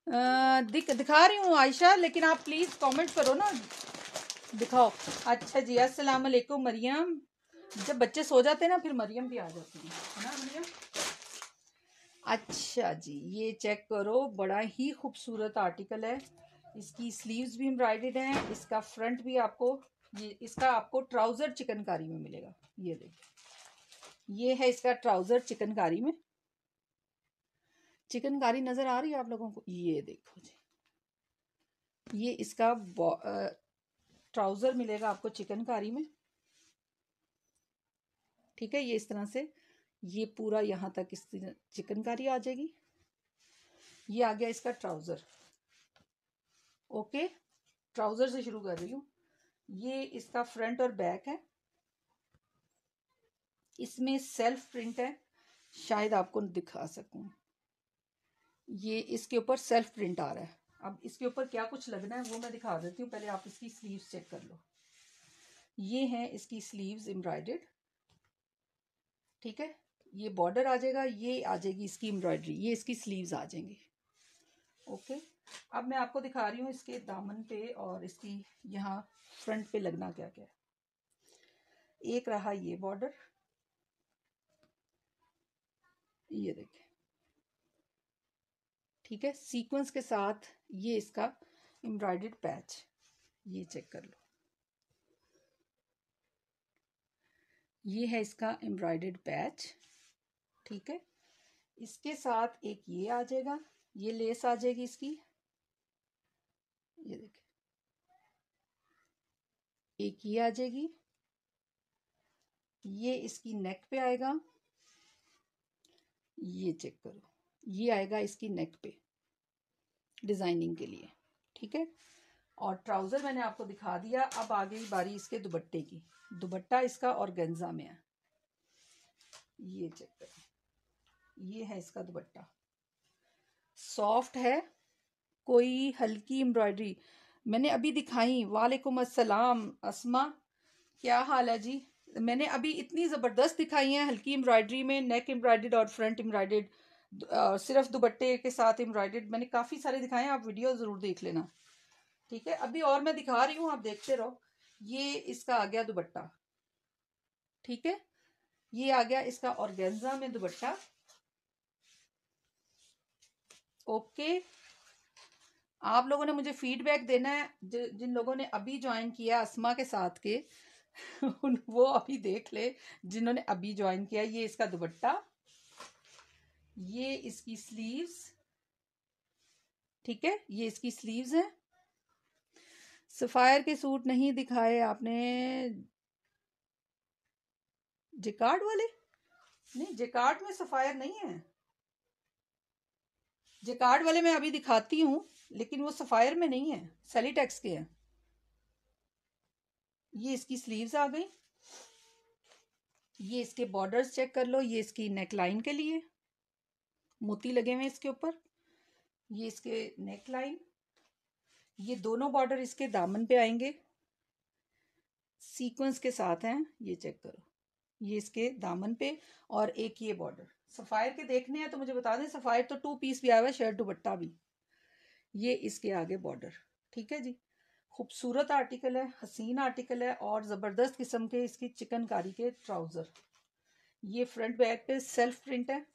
दिखा रही हूँ आयशा, लेकिन आप प्लीज कमेंट करो ना, दिखाओ। अच्छा जी, अस्सलाम वालेकुम मरियम। जब बच्चे सो जाते हैं ना फिर मरियम भी आ जाती है ना मरियम। अच्छा जी, ये चेक करो, बड़ा ही खूबसूरत आर्टिकल है। इसकी स्लीव्स भी एम्ब्रॉयडर्ड हैं, इसका फ्रंट भी आपको, ये इसका आपको ट्राउजर चिकनकारी में मिलेगा। ये देखिए, ये है इसका ट्राउजर चिकनकारी में। चिकनकारी नजर आ रही है आप लोगों को? ये देखो जी, ये इसका ट्राउजर मिलेगा आपको चिकनकारी में। ठीक है, ये इस तरह से, ये पूरा यहाँ तक इस चिकनकारी आ जाएगी। ये आ गया इसका ट्राउजर। ओके, ट्राउजर से शुरू कर रही हूँ। ये इसका फ्रंट और बैक है। इसमें सेल्फ प्रिंट है, शायद आपको दिखा सकूं। ये इसके ऊपर सेल्फ प्रिंट आ रहा है। अब इसके ऊपर क्या कुछ लगना है वो मैं दिखा देती हूँ, पहले आप इसकी स्लीव्स चेक कर लो। ये है इसकी स्लीव्स एम्ब्रॉयडर्ड। ठीक है, ये बॉर्डर आ जाएगा, ये आ जाएगी इसकी एम्ब्रॉयडरी, ये इसकी स्लीव्स आ जाएंगी। ओके, अब मैं आपको दिखा रही हूँ इसके दामन पे और इसकी यहाँ फ्रंट पे लगना क्या क्या है। एक रहा ये बॉर्डर, ये देखिए। ठीक है, सीक्वेंस के साथ ये इसका एम्ब्रॉयडर्ड पैच, ये चेक कर लो। ये है इसका एम्ब्रॉयडर्ड पैच। ठीक है, इसके साथ एक ये आ जाएगा, ये लेस आ जाएगी इसकी, ये देखिए। एक ये आ जाएगी, ये इसकी नेक पे आएगा, ये चेक करो, ये आएगा इसकी नेक पे डिजाइनिंग के लिए। ठीक है, और ट्राउजर मैंने आपको दिखा दिया। अब आ गई बारी इसके दुपट्टे की। दुपट्टा इसका ऑर्गेन्जा में है, ये चेक करो, ये है इसका दुपट्टा। सॉफ्ट है, कोई हल्की एम्ब्रॉयडरी मैंने अभी दिखाई। वालेकुम अस्सलाम अस्मा, क्या हाल है जी? मैंने अभी इतनी ज़बरदस्त दिखाई है हल्की एम्ब्रॉयडरी में, नेक एम्ब्रॉयडर्ड और फ्रंट एम्ब्रॉयडर्ड, सिर्फ दुपट्टे के साथ एम्ब्रॉयडर्ड, मैंने काफ़ी सारे दिखाए हैं, आप वीडियो ज़रूर देख लेना। ठीक है, अभी और मैं दिखा रही हूँ, आप देखते रहो। ये इसका आ गया दुपट्टा। ठीक है, ये आ गया इसका ऑर्गेन्जा में दुपट्टा। ओके, आप लोगों ने मुझे फीडबैक देना है, जिन लोगों ने अभी ज्वाइन किया अस्मा के साथ के वो अभी देख ले, जिन्होंने अभी ज्वाइन किया। ये इसका दुपट्टा, ये इसकी स्लीव्स। ठीक है, ये इसकी स्लीव्स है। सफायर के सूट नहीं दिखाए आपने, जिकार्ड वाले? नहीं, जिकार्ड में सफायर नहीं है। जिकार्ड वाले मैं अभी दिखाती हूँ, लेकिन वो सफायर में नहीं है, सेलीटेक्स के हैं। ये इसकी स्लीव्स आ गई। ये इसके बॉर्डर्स चेक कर लो, ये इसकी नेक लाइन के लिए मोती लगे हुए हैं इसके ऊपर, ये इसके नेक लाइन। ये दोनों बॉर्डर इसके दामन पे आएंगे, सीक्वेंस के साथ हैं, ये चेक करो, ये इसके दामन पे। और एक ये बॉर्डर सफायर के देखने हैं तो मुझे बता दें, सफायर तो 2 पीस भी आया हुआ है, शर्ट दुपट्टा भी। ये इसके आगे बॉर्डर। ठीक है जी, खूबसूरत आर्टिकल है, हसीन आर्टिकल है, और ज़बरदस्त किस्म के इसकी चिकनकारी के ट्राउज़र। ये फ्रंट बैक पे सेल्फ प्रिंट है,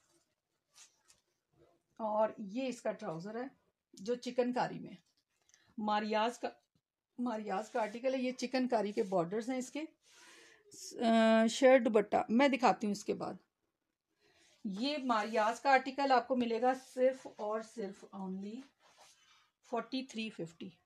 और ये इसका ट्राउज़र है जो चिकनकारी में, मारियाज का आर्टिकल है। ये चिकनकारी के बॉर्डर्स हैं इसके। शर्ट दुपट्टा मैं दिखाती हूँ इसके बाद। ये मारियाज का आर्टिकल आपको मिलेगा सिर्फ और सिर्फ ओनली 4350,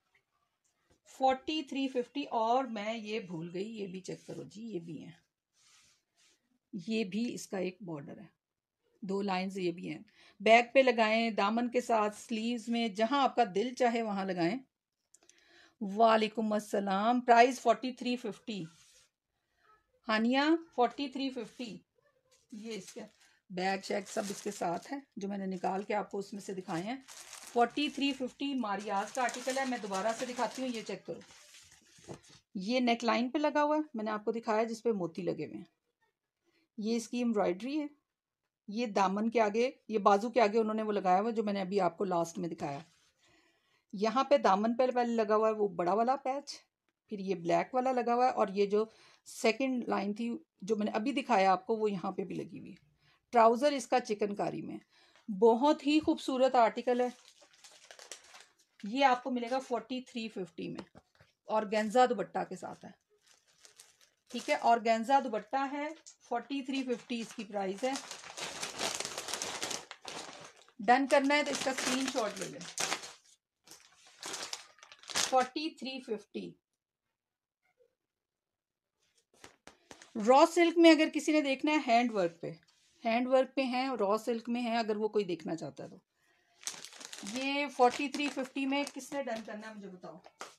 4350। और मैं ये भूल गई, ये भी चेक करो जी, ये भी है, ये भी इसका एक बॉर्डर है, 2 लाइंस ये भी हैं। बैक पे लगाएं, दामन के साथ, स्लीव्स में, जहां आपका दिल चाहे वहां लगाएं। वालेकुम अस्सलाम, प्राइस 4350। हानिया 4350। ये इसके बैग शैग सब इसके साथ है, जो मैंने निकाल के आपको उसमें से दिखाए हैं। 4350 मारियाज का आर्टिकल है। मैं दोबारा से दिखाती हूँ, ये चेक करो, ये नेक लाइन पे लगा हुआ है, मैंने आपको दिखाया जिसपे मोती लगे हुए हैं। ये इसकी एम्ब्रॉयडरी है, ये दामन के आगे, ये बाजू के आगे उन्होंने वो लगाया हुआ जो मैंने अभी आपको लास्ट में दिखाया। यहाँ पे दामन पर पहले लगा हुआ है वो बड़ा वाला पैच, फिर ये ब्लैक वाला लगा हुआ है, और ये जो सेकंड लाइन थी जो मैंने अभी दिखाया आपको वो यहाँ पे भी लगी हुई है। ट्राउज़र इसका चिकनकारी में, बहुत ही खूबसूरत आर्टिकल है। ये आपको मिलेगा 4350 में, और गेंजा दुपट्टा के साथ है, ठीक है। और गेंजा दुपट्टा है, 4350 इसकी प्राइस है। डन करना है तो इसका स्क्रीनशॉट ले लें। 4350। रॉ सिल्क में अगर किसी ने देखना है, हैंड वर्क पे है, रॉ सिल्क में है, अगर वो कोई देखना चाहता है तो ये 4350 में किसने डन करना है मुझे बताओ।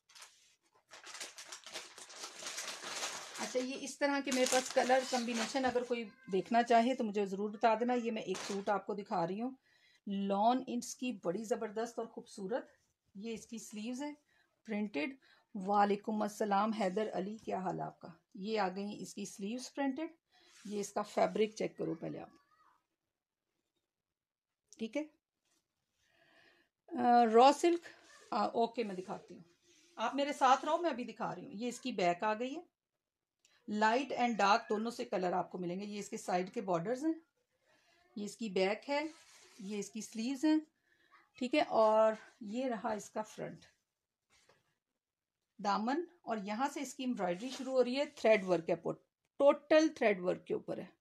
अच्छा, ये इस तरह के मेरे पास कलर कॉम्बिनेशन अगर कोई देखना चाहे तो मुझे ज़रूर बता देना। ये मैं एक सूट आपको दिखा रही हूँ, लॉन इसकी बड़ी ज़बरदस्त और ख़ूबसूरत। ये इसकी स्लीव्स है प्रिंटेड। वालेकुम अस्सलाम हैदर अली, क्या हाल है आपका। ये आ गई इसकी स्लीव्स प्रिंटेड। ये इसका फैब्रिक चेक करो पहले आप, ठीक है। रॉ सिल्क, ओके मैं दिखाती हूँ, आप मेरे साथ रहो, मैं अभी दिखा रही हूँ। ये इसकी बैक आ गई है, लाइट एंड डार्क दोनों से कलर आपको मिलेंगे। ये इसके साइड के बॉर्डर्स हैं, ये इसकी बैक है, ये इसकी स्लीव्स हैं, ठीक है। और ये रहा इसका फ्रंट दामन, और यहाँ से इसकी एम्ब्रॉयडरी शुरू हो रही है। थ्रेड वर्क है, टोटल थ्रेड वर्क के ऊपर है।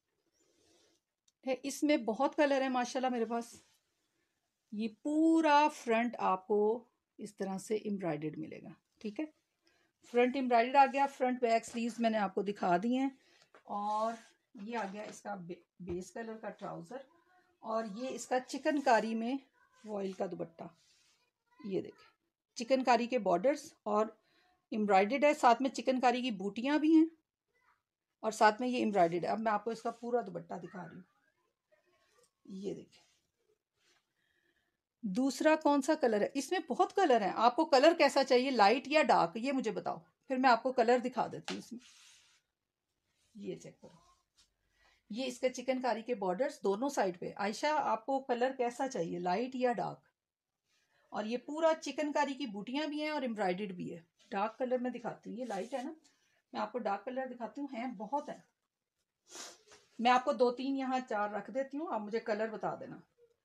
इसमें बहुत कलर है माशाल्लाह मेरे पास। ये पूरा फ्रंट आपको इस तरह से एम्ब्रॉयडर्ड मिलेगा, ठीक है। फ्रंट एम्ब्रॉयडर्ड आ गया, फ्रंट बैक स्लीव्स मैंने आपको दिखा दी हैं। और ये आ गया इसका बेस कलर का ट्राउज़र, और ये इसका चिकनकारी में वॉइल का दुपट्टा। ये देखें, चिकनकारी के बॉर्डर्स और एम्ब्रॉयडर्ड है, साथ में चिकनकारी की बूटियां भी हैं, और साथ में ये एम्ब्रॉयडर्ड है। अब मैं आपको इसका पूरा दुपट्टा दिखा रही हूँ, ये देखें। दूसरा कौन सा कलर है, इसमें बहुत कलर है, आपको कलर कैसा चाहिए, लाइट या डार्क, ये मुझे बताओ, फिर मैं आपको कलर दिखा देती हूँ इसमें। ये चेक करो, ये इसका चिकनकारी के बॉर्डर्स दोनों साइड पे। आयशा आपको कलर कैसा चाहिए, लाइट या डार्क। और ये पूरा चिकनकारी की बूटियां भी हैं और एम्ब्रॉयडर्ड भी है। डार्क कलर में दिखाती हूँ, ये लाइट है ना, मैं आपको डार्क कलर दिखाती हूँ, हैं बहुत है। मैं आपको 2-3 यहाँ 4 रख देती हूँ, आप मुझे कलर बता देना।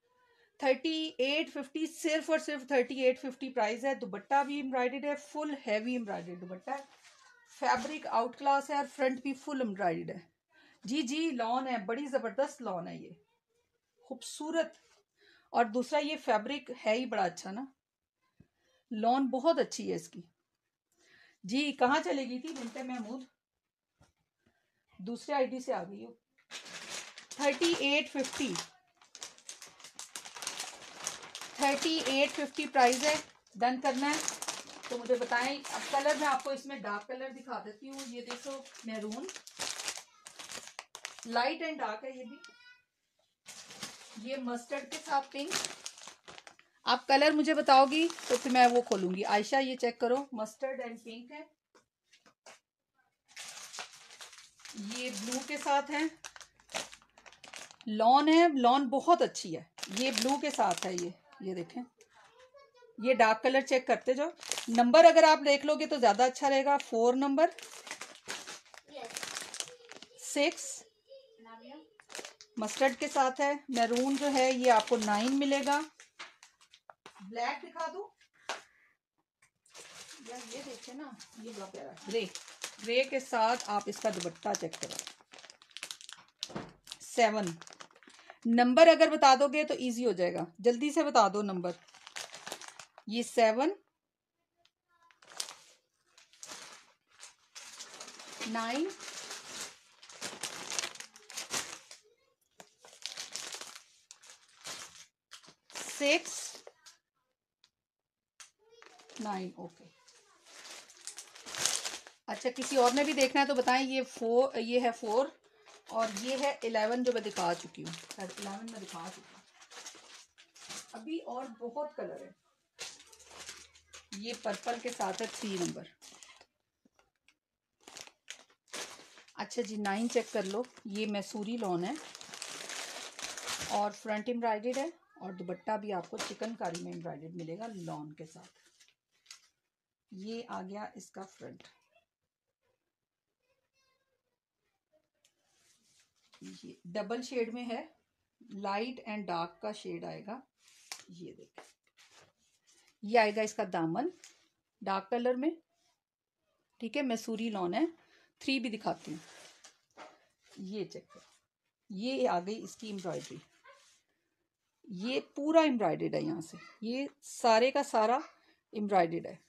3850, सिर्फ और सिर्फ 3850 प्राइस है। दुपट्टा भी एम्ब्रॉयडर्ड है, फुल हैवी एम्ब्रॉयडर्ड दुपट्टा है, फैब्रिक आउट क्लास है, और फ्रंट भी फुल एम्ब्रॉयडर्ड है। जी जी, लॉन है, बड़ी जबरदस्त लॉन है, ये खूबसूरत। और दूसरा ये फैब्रिक है ही बड़ा अच्छा ना, लॉन बहुत अच्छी है इसकी। जी, कहाँ चली गई थी बिन्ते महमूद, दूसरे आईडी से आ गई हो। 3850, 3850 प्राइस है। डन करना है तो मुझे बताएं। अब कलर मैं आपको इसमें डार्क कलर दिखा देती हूँ। ये देखो, मैरून, लाइट एंड डार्क है ये भी। ये मस्टर्ड के साथ पिंक। आप कलर मुझे बताओगी तो फिर मैं वो खोलूंगी। आयशा ये चेक करो, मस्टर्ड एंड पिंक है। ये ब्लू के साथ है, लॉन है, लॉन बहुत अच्छी है। ये ब्लू के साथ है, ये देखें, ये डार्क कलर चेक करते जाओ। नंबर अगर आप देख लोगे तो ज्यादा अच्छा रहेगा। 4 नंबर, 6 मस्टर्ड के साथ है। मैरून जो है ये आपको 9 मिलेगा। ब्लैक दिखा दूं यार, ये देखे ना, ये बड़ा प्यारा ग्रे, ग्रे के साथ आप इसका दुपट्टा चेक करो। 7 नंबर अगर बता दोगे तो इजी हो जाएगा, जल्दी से बता दो नंबर। ये 7, 9, 6, 9। ओके, अच्छा किसी और ने भी देखना है तो बताएं। ये 4, ये है 4, और ये है 11 जो मैं दिखा चुकी हूँ। 11 में दिखा चुकी हूँ अभी, और बहुत कलर है। ये पर्पल के साथ है 3 नंबर। अच्छा जी, 9 चेक कर लो, ये मैसूरी लॉन है, और फ्रंट एम्ब्रॉयडर्ड है और दुपट्टा भी आपको चिकनकारी में एम्ब्रॉयडर्ड मिलेगा लॉन के साथ। ये आ गया इसका फ्रंट। ये डबल शेड में है, लाइट एंड डार्क का शेड आएगा। ये देखें, ये आएगा इसका दामन डार्क कलर में, ठीक है, मैसूरी लॉन है। 3 भी दिखाती हूँ। ये चेक करो, ये आ गई इसकी एम्ब्रॉयडरी। ये पूरा एम्ब्रॉयडर्ड है, यहाँ से ये सारे का सारा एम्ब्रॉयडर्ड है,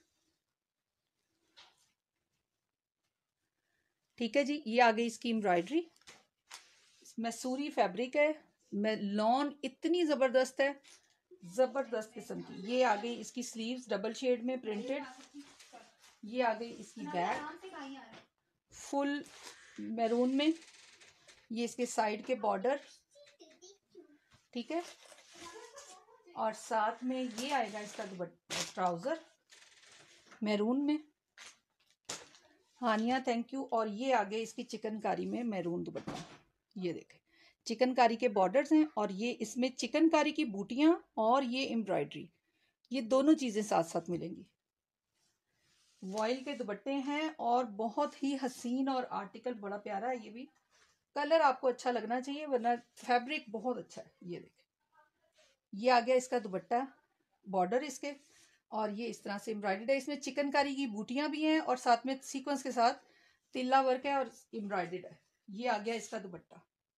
ठीक है जी। ये आ गई इसकी एम्ब्रॉयडरी, मैसूरी फैब्रिक है, लॉन इतनी ज़बरदस्त है, ज़बरदस्त किस्म की। ये आ गई इसकी स्लीव्स डबल शेड में प्रिंटेड। ये आ गई इसकी बैक फुल मैरून में। ये इसके साइड के बॉर्डर, ठीक है, और साथ में ये आएगा इसका ट्राउज़र मैरून में। Hania thank you. और ये आ गए इसकी चिकनकारी में मैरून दुपट्टा। ये देखें, चिकनकारी के बॉर्डर्स हैं और ये इसमें चिकनकारी की बूटियां और ये एम्ब्रॉयडरी, ये दोनों चीज़ें साथ साथ मिलेंगी। वॉयल के दुपट्टे हैं और बहुत ही हसीन और आर्टिकल बड़ा प्यारा है। ये भी कलर आपको अच्छा लगना चाहिए, वरना फैब्रिक बहुत अच्छा है। ये देखें, ये आ गया इसका दुपट्टा, बॉर्डर इसके, और ये इस तरह से एम्ब्रॉयडर्ड है। इसमें चिकनकारी की बूटियां भी हैं और साथ में सीक्वेंस के साथ तिल्ला वर्क है और एम्ब्रॉयडर्ड है। ये आ गया इसका दुपट्टा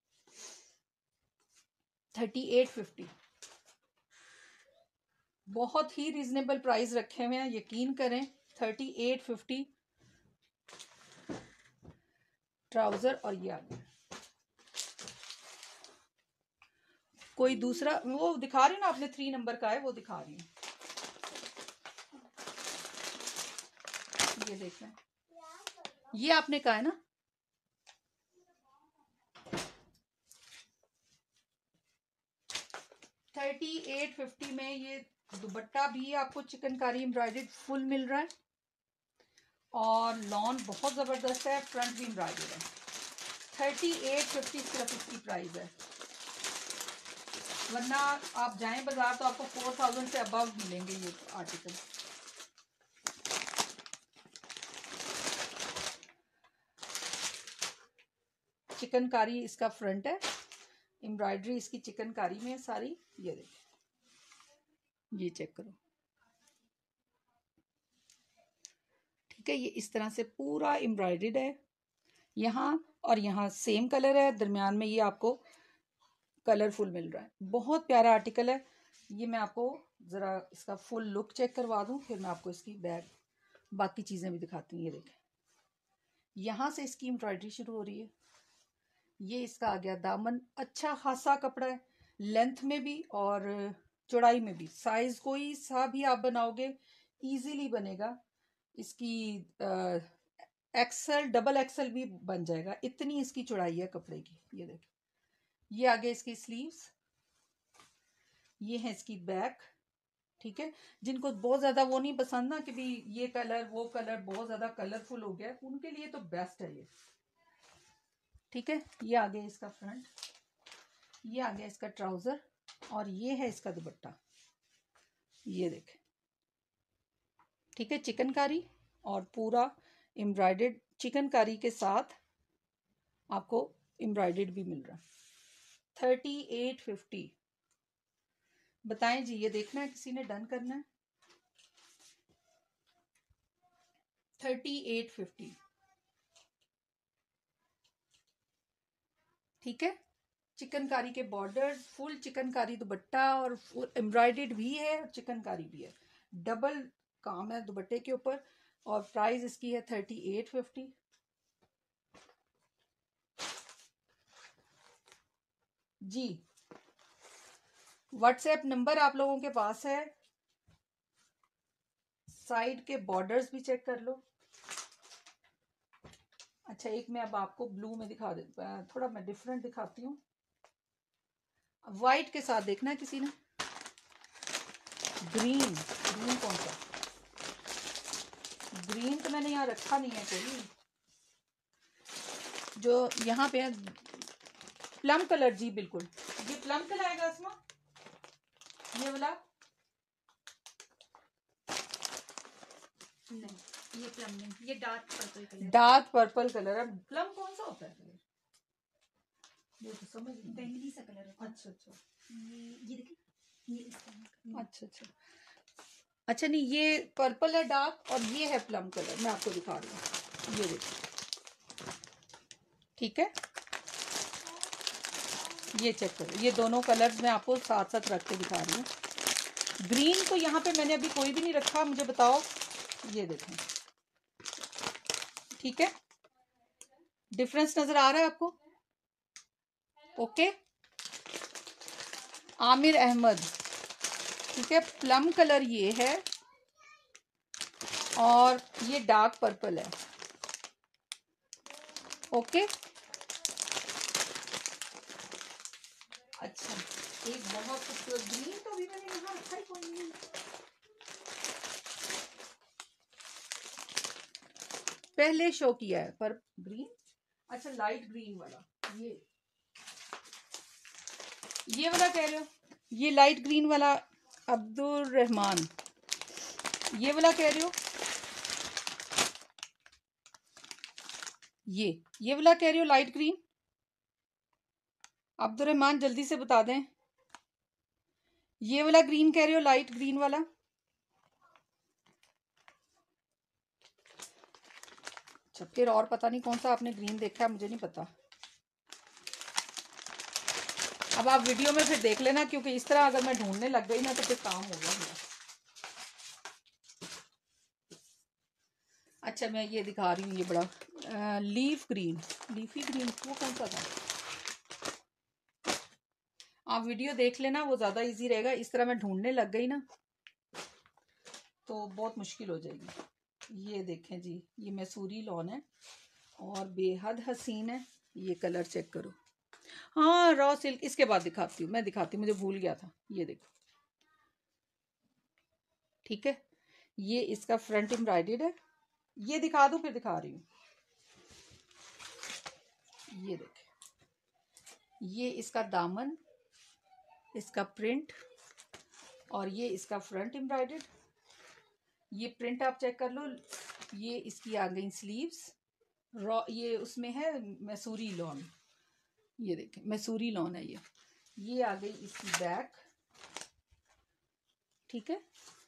3850। बहुत ही रीजनेबल प्राइस रखे हुए हैं, यकीन करें। 3850 ट्राउजर। और ये आ गया कोई दूसरा, वो दिखा रही हूँ ना, आपने 3 नंबर का है वो दिखा रही हूँ। ये देखें, ये आपने कहा है ना, $3850 में ये दुपट्टा भी आपको चिकनकारी एम्ब्रॉयडर्ड फुल मिल रहा है और लॉन बहुत ज़बरदस्त है, फ्रंट भी एम्ब्रॉयडर्ड है। 3850 सिर्फ इसकी प्राइस है, वरना आप जाएं बाजार तो आपको 4000 से अबव मिलेंगे ये आर्टिकल। चिकनकारी इसका फ्रंट है, एम्ब्रॉयडरी इसकी चिकनकारी में सारी। ये देखिए, ये चेक करो, ठीक है। ये इस तरह से पूरा एम्ब्रॉयडर्ड है यहाँ, और यहाँ सेम कलर है, दरमियान में ये आपको कलरफुल मिल रहा है। बहुत प्यारा आर्टिकल है ये। मैं आपको ज़रा इसका फुल लुक चेक करवा दूँ, फिर मैं आपको इसकी बैग बाकी चीज़ें भी दिखाती हूँ। ये देखें, यहाँ से इसकी एम्ब्रॉयडरी शुरू हो रही है। ये इसका आ गया दामन, अच्छा खासा कपड़ा है, लेंथ में भी और चौड़ाई में भी। साइज कोई सा भी आप बनाओगे इजीली बनेगा। इसकी एक्सल डबल एक्सल भी बन जाएगा, इतनी इसकी चौड़ाई है कपड़े की। ये देखिए, ये आगे इसकी स्लीव्स, ये है इसकी बैक, ठीक है। जिनको बहुत ज्यादा वो नहीं पसंद ना कि भी ये कलर वो कलर बहुत ज्यादा कलरफुल हो गया, उनके लिए तो बेस्ट है ये, ठीक है। ये आ गया इसका फ्रंट, ये आ गया इसका ट्राउजर, और ये है इसका दुपट्टा। ये देखें, ठीक है, चिकनकारी और पूरा एम्ब्रॉयडर्ड, चिकनकारी के साथ आपको एम्ब्रॉयडर्ड भी मिल रहा है। 3850 बताएं जी, ये देखना है, किसी ने डन करना है। 3850, ठीक है। चिकनकारी के बॉर्डर, फुल चिकनकारी दुपट्टा, और फुल एम्ब्रॉयडर्ड भी है और चिकनकारी भी है, डबल काम है दुपट्टे के ऊपर। और प्राइस इसकी है 3850। जी, व्हाट्सएप नंबर आप लोगों के पास है, साइड के बॉर्डर्स भी चेक कर लो। अच्छा, एक मैं अब आपको ब्लू में दिखा दे, थोड़ा मैं डिफरेंट दिखाती हूँ। व्हाइट के साथ देखना है किसी ने, ग्रीन, ग्रीन कौन सा, ग्रीन तो मैंने यहाँ रखा नहीं है कोई, जो यहाँ पे है प्लम कलर। जी बिल्कुल, ये प्लम कलर आएगा इसमें, ये वाला नहीं, ये प्लम नहीं, ये dark purple colour. Dark purple colour है। प्लम कौन सा होता है कलर? ये तो समझ नहीं। बैंगनी सा कलर होता है। अच्छा अच्छा, ये देखिए, ये इस तरह का। अच्छा अच्छा अच्छा, नहीं ये पर्पल है डार्क और ये है प्लम कलर। मैं आपको दिखा रही हूँ, ये देखिए, ठीक है, ये चेक करो, ये दोनों कलर्स मैं आपको साथ साथ रख के दिखा रही हूँ। ग्रीन तो यहाँ पे मैंने अभी कोई भी नहीं रखा, मुझे बताओ, ये देखें, ठीक है, डिफरेंस नजर आ रहा है आपको? ओके, आमिर अहमद, ठीक है, प्लम कलर ये है और ये डार्क पर्पल है। ओके, अच्छा, एक बहुत खूबसूरत ग्रीन तो भी मैंने यहाँ रखा ही कोई नहीं, पहले शो किया है पर ग्रीन। अच्छा, लाइट ग्रीन वाला, ये वाला कह रहे हो? ये लाइट ग्रीन वाला अब्दुल रहमान, ये वाला कह रहे हो? ये वाला कह रहे हो लाइट ग्रीन? अब्दुल रहमान जल्दी से बता दें, ये वाला ग्रीन कह रहे हो, लाइट ग्रीन वाला? अच्छा, फिर और पता नहीं कौन सा आपने ग्रीन देखा है, मुझे नहीं पता। अब आप वीडियो में फिर देख लेना, क्योंकि इस तरह अगर मैं ढूंढने लग गई ना तो फिर काम हो गया मेरा। अच्छा, मैं ये दिखा रही हूँ, ये बड़ा लीफ ग्रीन, लीफी ग्रीन, वो कौन सा था? आप वीडियो देख लेना, वो ज़्यादा इजी रहेगा। इस तरह मैं ढूंढने लग गई ना तो बहुत मुश्किल हो जाएगी। ये देखें जी, ये मैसूरी लॉन है और बेहद हसीन है। ये कलर चेक करो। हाँ, रॉ सिल्क, इसके बाद दिखाती हूँ, मैं दिखाती हूँ, मुझे भूल गया था। ये देखो, ठीक है, ये इसका फ्रंट एम्ब्रॉयडर्ड है। ये दिखा दूँ, फिर दिखा रही हूँ। ये देखें, ये इसका दामन, इसका प्रिंट और ये इसका फ्रंट एम्ब्रॉयडर्ड। ये प्रिंट आप चेक कर लो। ये इसकी आ गई स्लीव्स, रॉ, ये उसमें है मैसूरी लॉन, ये देखें मैसूरी लॉन है ये आ गई इसकी बैक, ठीक है,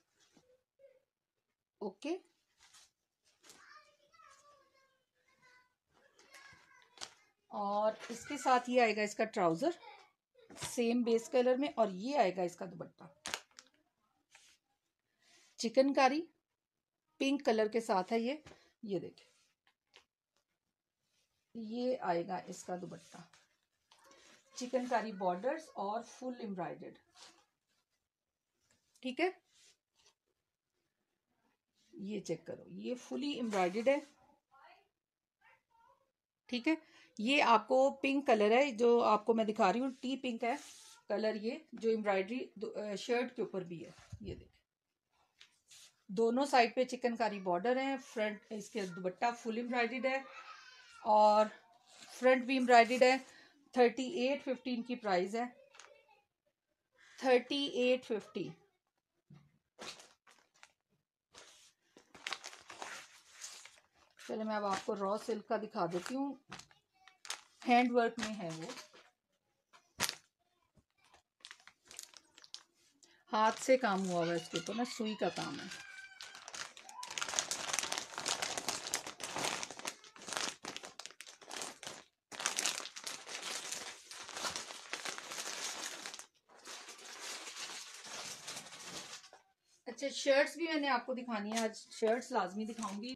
ओके। और इसके साथ ये आएगा इसका ट्राउजर सेम बेस कलर में, और ये आएगा इसका दुपट्टा चिकनकारी पिंक कलर के साथ है ये देखें, ये आएगा इसका दुपट्टा चिकनकारी बॉर्डर्स और फुल एम्ब्रॉयडर्ड, ठीक है। ये चेक करो, ये फुली एम्ब्रॉयडर्ड है, ठीक है। ये आपको पिंक कलर है, जो आपको मैं दिखा रही हूँ, टी पिंक है कलर, ये जो एम्ब्रॉयडरी शर्ट के ऊपर भी है। ये देखें, दोनों साइड पे चिकनकारी बॉर्डर है, फ्रंट इसके दुपट्टा फुल एम्ब्रॉयडर्ड है और फ्रंट भी एम्ब्रॉयडर्ड है। 3815 की प्राइस है, 3850। चलो मैं अब आपको रॉ सिल्क का दिखा देती हूँ, हैंड वर्क में है वो, हाथ से काम हुआ हुआ है इसके ऊपर ना, सुई का काम है। अच्छा, शर्ट्स भी मैंने आपको दिखानी है आज, शर्ट्स लाजमी दिखाऊंगी।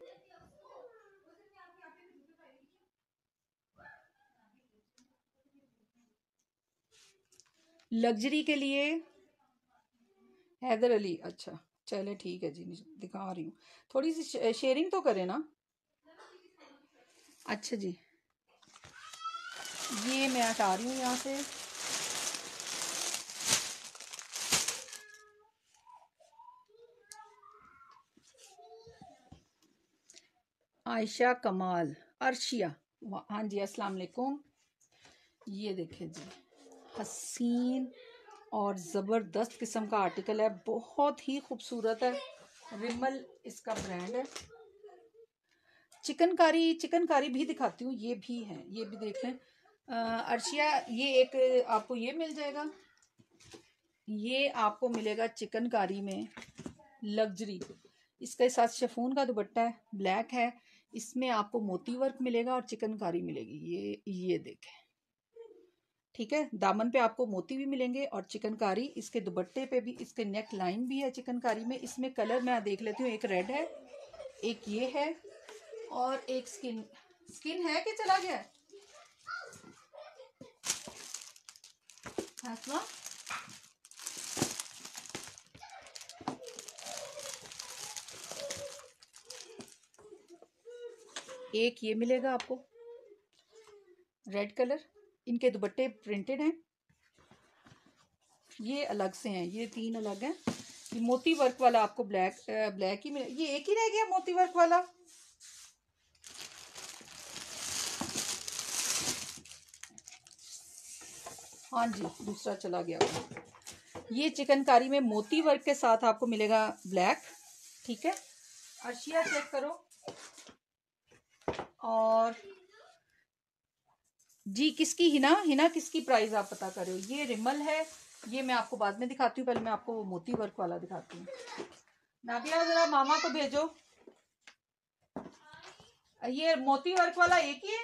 लग्जरी के लिए हैदर अली, अच्छा चले ठीक है जी, दिखा रही हूँ, थोड़ी सी शेयरिंग तो करें ना। अच्छा जी, ये मैं हटा रही हूँ यहाँ से। आयशा कमाल, अर्शिया, हाँ जी, अस्सलाम वालेकुम। ये देखें जी, हसीन और ज़बरदस्त किस्म का आर्टिकल है, बहुत ही खूबसूरत है। रिमल इसका ब्रांड है। चिकनकारी भी दिखाती हूँ, ये भी है, ये भी देख लें। अर्शिया, ये एक आपको ये मिल जाएगा, ये आपको मिलेगा चिकनकारी में लग्जरी। इसके साथ शिफॉन का दुपट्टा है, ब्लैक है, इसमें आपको मोती वर्क मिलेगा और चिकनकारी मिलेगी। ये देखें, ठीक है। दामन पे आपको मोती भी मिलेंगे और चिकनकारी। इसके दुपट्टे पे भी, इसके नेक लाइन भी है चिकनकारी में। इसमें कलर मैं देख लेती हूँ, एक रेड है, एक ये है और एक स्किन है कि चला गया है हासना? एक ये मिलेगा आपको रेड कलर, इनके दुपट्टे प्रिंटेड हैं, ये अलग से हैं, ये 3 अलग हैं। ये मोती वर्क वाला आपको ब्लैक ही मिले। ये एक ही रह गया मोती वर्क वाला। हाँ जी, दूसरा चला गया। ये चिकनकारी में मोती वर्क के साथ आपको मिलेगा ब्लैक, ठीक है। अर्शिया चेक करो। और जी किसकी, हिना किसकी प्राइस आप पता करो। ये रिमल है, ये मैं आपको बाद में दिखाती हूँ, पहले मैं आपको मोती वर्क वाला दिखाती हूँ। नाबिया जरा मामा को भेजो। ये मोती वर्क वाला एक ही है?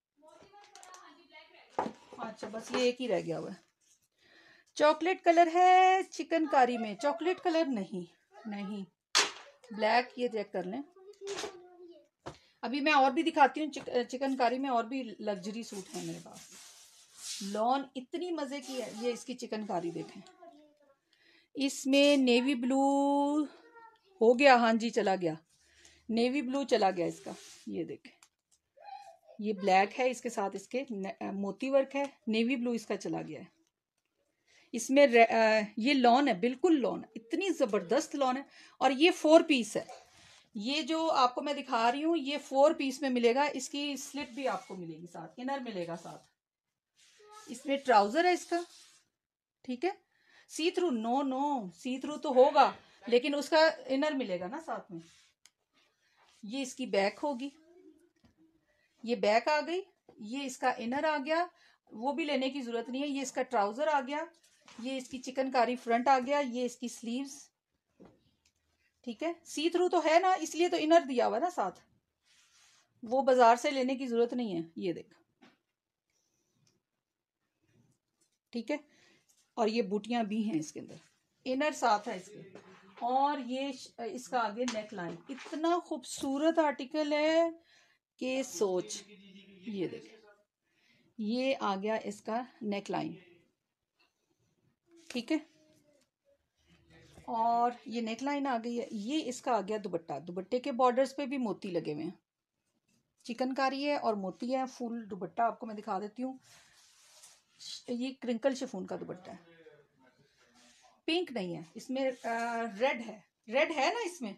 अच्छा, बस ये एक ही रह गया हुआ है। चॉकलेट कलर है चिकनकारी में, चॉकलेट कलर नहीं, ब्लैक। ये चेक कर लें। अभी मैं और भी दिखाती हूँ। चिकनकारी में और भी लग्जरी सूट है मेरे पास। लॉन इतनी मजे की है। ये इसकी चिकनकारी देखें, इसमें नेवी ब्लू हो गया, हाँ जी चला गया, नेवी ब्लू चला गया इसका। ये देखें, ये ब्लैक है, इसके साथ इसके मोती वर्क है, नेवी ब्लू इसका चला गया है। इसमें ये लॉन है, बिल्कुल लॉन, इतनी जबरदस्त लॉन है। और ये 4 पीस है। ये जो आपको मैं दिखा रही हूँ, ये 4 पीस में मिलेगा। इसकी स्लिट भी आपको मिलेगी साथ, इनर मिलेगा साथ। इसमें ट्राउजर है इसका, ठीक है। See through no see through तो होगा, लेकिन उसका इनर मिलेगा ना साथ में। ये इसकी बैक होगी, ये बैक आ गई, ये इसका इनर आ गया, वो भी लेने की जरूरत नहीं है। ये इसका ट्राउजर आ गया, ये इसकी चिकनकारी फ्रंट आ गया, ये इसकी स्लीव्स, ठीक है। सी थ्रू तो है ना, इसलिए तो इनर दिया हुआ ना साथ, वो बाजार से लेने की जरूरत नहीं है। ये देख, ठीक है। और ये बूटियां भी हैं इसके अंदर, इनर साथ है इसके। और ये इसका आगे नेक लाइन, इतना खूबसूरत आर्टिकल है कि सोच। ये देख, ये आ गया इसका नेक लाइन, ठीक है। और ये नेक लाइन आ गई है। ये इसका आ गया दुपट्टा, दुपट्टे के बॉर्डर्स पे भी मोती लगे हुए हैं, चिकनकारी है और मोती है। फुल दुपट्टा आपको मैं दिखा देती हूँ। ये क्रिंकल शिफॉन का दुपट्टा है, पिंक नहीं है इसमें, रेड है ना इसमें।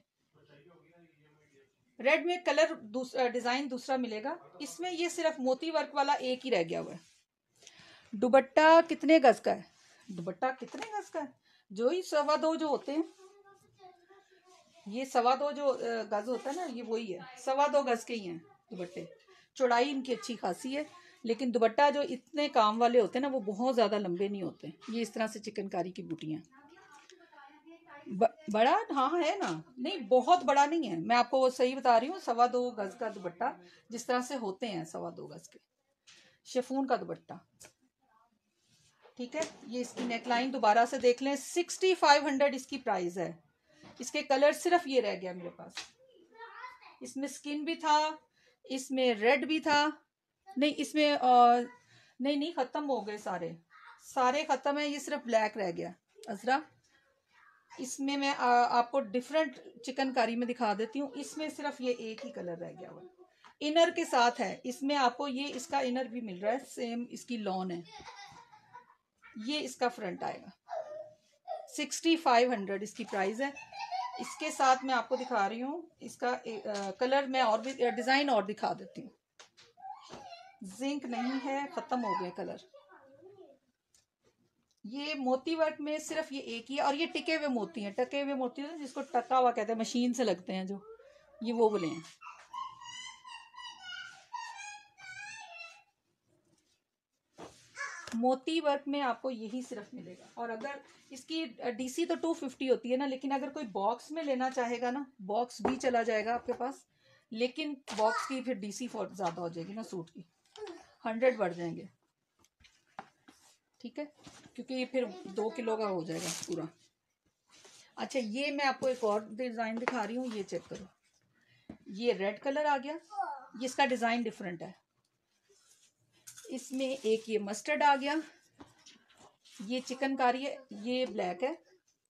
रेड में कलर डिजाइन दूसरा मिलेगा इसमें। ये सिर्फ मोती वर्क वाला एक ही रह गया हुआ है। दुपट्टा कितने गज का है? दुपट्टा कितने गज का है? जो ही 2.25 जो होते हैं, ये 2.25 जो गज होता है ना, ये वही है, 2.25 गज के ही हैं दुपट्टे। चौड़ाई इनकी अच्छी खासी है, लेकिन दुपट्टा जो इतने काम वाले होते हैं ना, वो बहुत ज्यादा लंबे नहीं होते। ये इस तरह से चिकनकारी की बूटियां। बड़ा, हाँ है ना, नहीं बहुत बड़ा नहीं है, मैं आपको वो सही बता रही हूँ। 2.25 गज का दुपट्टा जिस तरह से होते हैं 2.25 गज के, शिफॉन का दुपट्टा, ठीक है। ये इसकी नेकलाइन दोबारा से देख लें, 6500 इसकी प्राइस है। इसके कलर सिर्फ ये रह गया मेरे पास। इसमें स्किन भी था, इसमें रेड भी था, नहीं इसमें नहीं खत्म हो गए, सारे खत्म है। ये सिर्फ ब्लैक रह गया अजरा। इसमें मैं आपको डिफरेंट चिकनकारी में दिखा देती हूँ। इसमें सिर्फ ये एक ही कलर रह गया हुआ, इनर के साथ है। इसमें आपको ये इसका इनर भी मिल रहा है, सेम इसकी लॉन है। ये इसका फ्रंट आएगा, 6500 इसकी प्राइस है। इसके साथ मैं आपको दिखा रही हूँ इसका कलर, मैं और भी डिजाइन और दिखा देती हूँ। जिंक नहीं है, खत्म हो गए कलर। ये मोती वर्क में सिर्फ ये एक ही है, और ये टिके हुए मोती हैं, टके हुए मोती हैं जिसको टका हुआ कहते हैं, मशीन से लगते हैं जो, ये वो बोले हैं। मोती वर्क में आपको यही सिर्फ मिलेगा। और अगर इसकी डीसी तो 250 होती है ना, लेकिन अगर कोई बॉक्स में लेना चाहेगा ना, बॉक्स भी चला जाएगा आपके पास, लेकिन बॉक्स की फिर डीसी ज़्यादा हो जाएगी ना, सूट की 100 बढ़ जाएंगे, ठीक है, क्योंकि ये फिर 2 किलो का हो जाएगा पूरा। अच्छा, ये मैं आपको एक और डिज़ाइन दिखा रही हूँ, ये चेक करो, ये रेड कलर आ गया, ये इसका डिज़ाइन डिफरेंट है, इसमें एक ये मस्टर्ड आ गया, ये चिकनकारी है, ये ब्लैक है,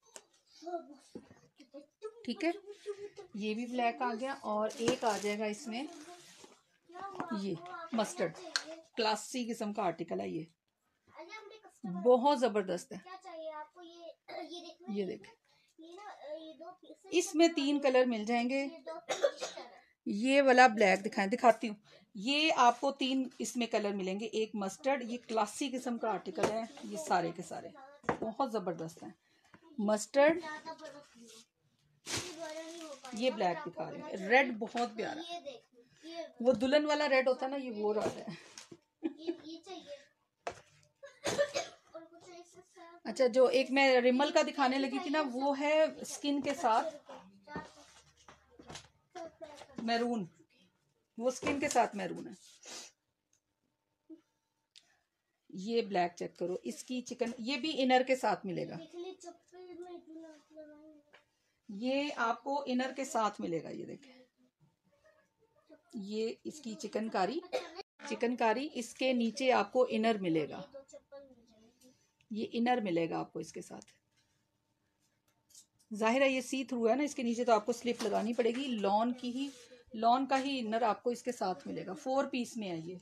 ठीक है, ये भी ब्लैक आ गया, और एक आ जाएगा इसमें ये मस्टर्ड, क्लासी किस्म का आर्टिकल है, ये बहुत जबरदस्त है। ये देख, इसमें 3 कलर मिल जाएंगे, ये वाला ब्लैक दिखाती हूँ, ये आपको 3 इसमें कलर मिलेंगे, एक मस्टर्ड, ये क्लासी किस्म का आर्टिकल है, ये सारे के सारे बहुत जबरदस्त हैं। मस्टर्ड, ये ब्लैक दिखा रही हूँ, रेड बहुत प्यारा, वो दुल्हन वाला रेड होता है ना, ये वो रेड है। अच्छा, जो एक मैं रिमल का दिखाने लगी थी ना, वो है स्किन के साथ मैरून, वो स्किन के साथ मैरून है। ये ब्लैक चेक करो, इसकी चिकन, ये भी इनर के साथ मिलेगा, ये आपको इनर के साथ मिलेगा, ये देखें, ये इसकी चिकनकारी, इसके नीचे आपको इनर मिलेगा, ये इनर मिलेगा आपको इसके साथ, जाहिर है ये सी थ्रू है ना, इसके नीचे तो आपको स्लिप लगानी पड़ेगी, लॉन का ही इनर आपको इसके साथ मिलेगा, 4 पीस में है ये।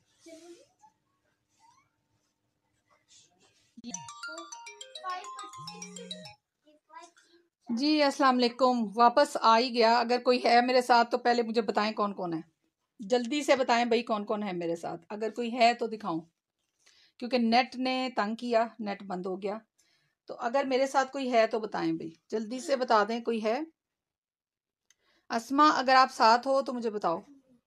जी अस्सलाम वालेकुम, वापस आ ही गया, अगर कोई है मेरे साथ तो पहले मुझे बताएं कौन कौन है, जल्दी से बताएं भाई कौन कौन है मेरे साथ, अगर कोई है तो दिखाऊं, क्योंकि नेट ने तंग किया, नेट बंद हो गया, तो अगर मेरे साथ कोई है तो बताएं भाई, जल्दी से बता दें कोई है। अस्मा, अगर आप साथ हो तो मुझे बताओ।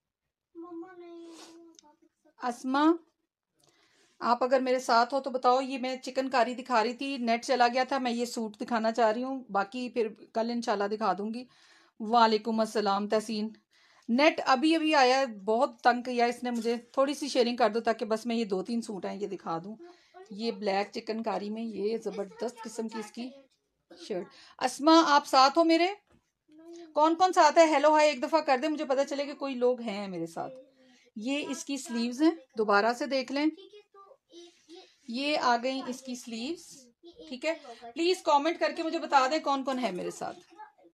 अस्मा, आप अगर मेरे साथ हो तो बताओ। ये मैं चिकनकारी दिखा रही थी, नेट चला गया था, मैं ये सूट दिखाना चाह रही हूँ, बाकी फिर कल इंशाल्लाह दिखा दूंगी। वालेकुम अस्सलाम तहसीन, नेट अभी अभी आया है, बहुत तंग किया इसने मुझे, थोड़ी सी शेयरिंग कर दो ताकि बस मैं ये 2-3 सूट हैं ये दिखा दूं। ये ब्लैक चिकनकारी में ये जबरदस्त किस्म की इसकी शर्ट। अस्मा, आप साथ हो मेरे? कौन कौन साथ है? हेलो हाय एक दफा कर दे, मुझे पता चले कि कोई लोग हैं मेरे साथ। ये इसकी स्लीव्स हैं, दोबारा से देख लें, ये आ गई इसकी स्लीव्स, ठीक है। प्लीज कमेंट करके मुझे बता दें कौन कौन है मेरे साथ।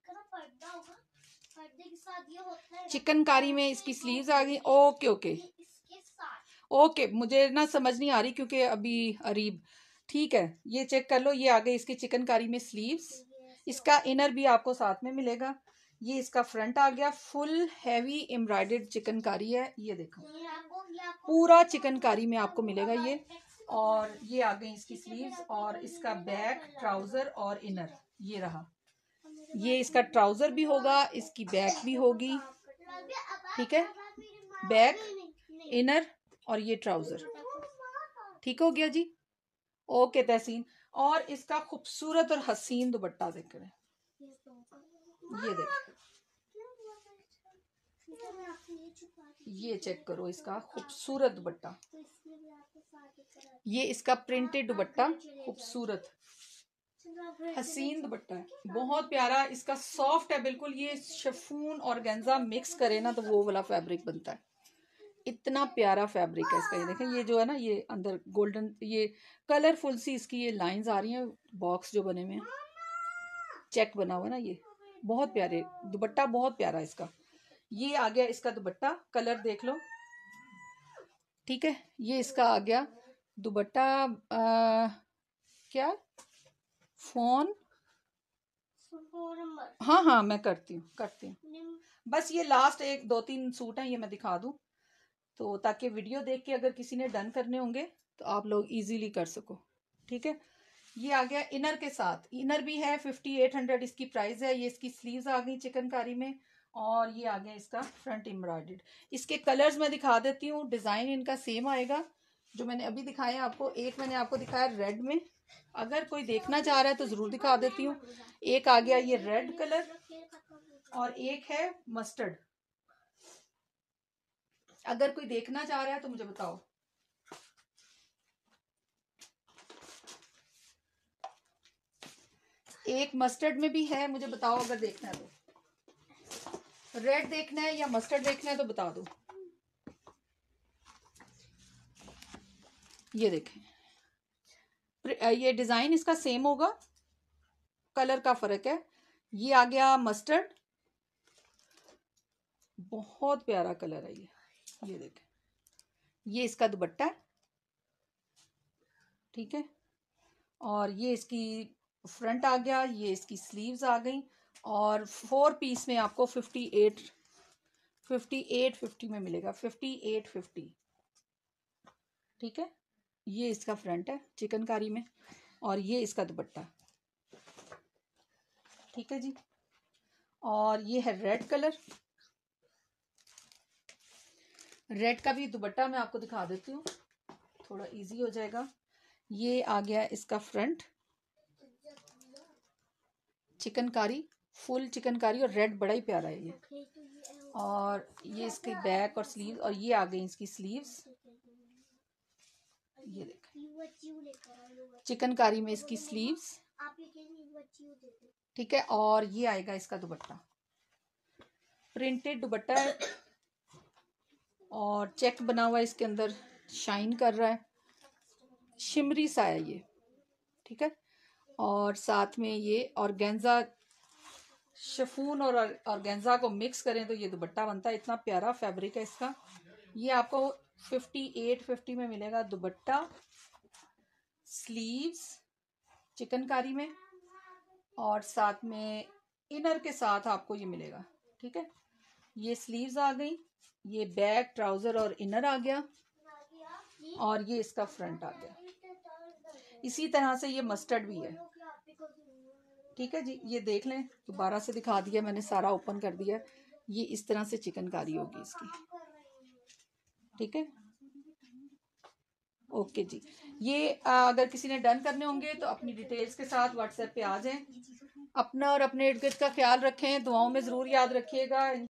चिकनकारी में इसकी स्लीव्स आ गई, ओके ओके ओके, मुझे ना समझ नहीं आ रही क्योंकि अभी अरीब, ठीक है, ये चेक कर लो, ये आ गई इसकी चिकनकारी में स्लीव्स, इसका इनर भी आपको साथ में मिलेगा, ये इसका फ्रंट आ गया, फुल हैवी एम्ब्रॉयडर्ड चिकनकारी है, ये देखो पूरा चिकनकारी में आपको मिलेगा ये, और ये आ गई इसकी स्लीव्स, और इसका बैक, ट्राउजर और इनर ये रहा, ये इसका ट्राउजर भी होगा, इसकी बैक भी होगी, ठीक है, बैक, इनर और ये ट्राउजर, ठीक हो गया जी, ओके तहसीन। और इसका खूबसूरत और हसीन दुपट्टा देख रहे, ये देख, ये चेक करो इसका खूबसूरत दुपट्टा, ये इसका प्रिंटेड दुपट्टा, खूबसूरत हसीन दुपट्टा है, बहुत प्यारा, इसका सॉफ्ट है बिल्कुल, ये शिफॉन और ऑर्गेन्जा मिक्स करे ना तो वो वाला फैब्रिक बनता है, इतना प्यारा फैब्रिक है इसका, ये देखें, ये जो है ना, ये अंदर गोल्डन, ये कलरफुल सी इसकी ये लाइंस आ रही हैं, बॉक्स जो बने हुए हैं, चेक बना हुआ ना, ये बहुत प्यारे दुपट्टा, बहुत प्यारा इसका, ये आ गया इसका दुपट्टा, कलर देख लो, ठीक है, ये इसका आ गया दुपट्टा, क्या फोन, हाँ हाँ मैं करती हूँ, बस ये लास्ट 1-2-3 सूट हैं ये मैं दिखा दूं, तो ताकि वीडियो देख के अगर किसी ने डन करने होंगे तो आप लोग इजीली कर सको, ठीक है। ये आ गया इनर के साथ, इनर भी है 5800 इसकी प्राइस है। ये इसकी स्लीव्स आ गई चिकनकारी में, और ये आ गया इसका फ्रंट एम्ब्रॉयडर्ड। इसके कलर्स मैं दिखा देती हूँ, डिजाइन इनका सेम आएगा जो मैंने अभी दिखाया आपको। एक मैंने आपको दिखाया रेड में, अगर कोई देखना चाह रहा है तो जरूर दिखा देती हूँ। एक आ गया ये रेड कलर, और एक है मस्टर्ड। अगर कोई देखना चाह रहा है तो मुझे बताओ। एक मस्टर्ड में भी है, मुझे बताओ अगर देखना है तो। रेड देखना है या मस्टर्ड देखना है तो बता दो। ये देखें, ये डिजाइन इसका सेम होगा, कलर का फर्क है। ये आ गया मस्टर्ड, बहुत प्यारा कलर है ये देखें। ये इसका दुपट्टा है, ठीक है, और ये इसकी फ्रंट आ गया, ये इसकी स्लीव्स आ गई, और 4 पीस में आपको 5850 में मिलेगा, 5850, ठीक है। ये इसका फ्रंट है चिकनकारी में, और ये इसका दुपट्टा, ठीक है जी। और ये है रेड कलर, रेड का भी दुपट्टा मैं आपको दिखा देती हूँ, थोड़ा इजी हो जाएगा। ये आ गया इसका फ्रंट चिकनकारी, फुल चिकनकारी, और रेड बड़ा ही प्यारा है ये। और ये इसकी बैक और स्लीव, और ये आ गई इसकी स्लीव्स, ये देख चिकनकारी में इसकी स्लीव्स, ठीक है। और ये आएगा इसका दुपट्टा, प्रिंटेड दुपट्टा है, और चेक बना हुआ इसके अंदर, शाइन कर रहा है, शिमरी सा है ये, ठीक है। और साथ में ये ऑर्गेन्जा, शिफॉन और ऑर्गेन्जा को मिक्स करें तो ये दुपट्टा बनता है। इतना प्यारा फैब्रिक है इसका। ये आपको 5850 में मिलेगा, दुपट्टा, स्लीव्स चिकनकारी में, और साथ में इनर के साथ आपको ये मिलेगा, ठीक है। ये स्लीव्स आ गई, ये बैक, ट्राउजर और इनर आ गया, और ये इसका फ्रंट आ गया। इसी तरह से ये मस्टर्ड भी है, ठीक है जी। ये देख लें, दोबारा से दिखा दिया मैंने, सारा ओपन कर दिया। ये इस तरह से चिकनकारी होगी इसकी, ठीक है। ओके जी। ये अगर किसी ने डन करने होंगे तो अपनी डिटेल्स के साथ व्हाट्सएप पे आ जाएं। अपना और अपने इर्द गिर्द का ख्याल रखें, दुआओं में ज़रूर याद रखिएगा।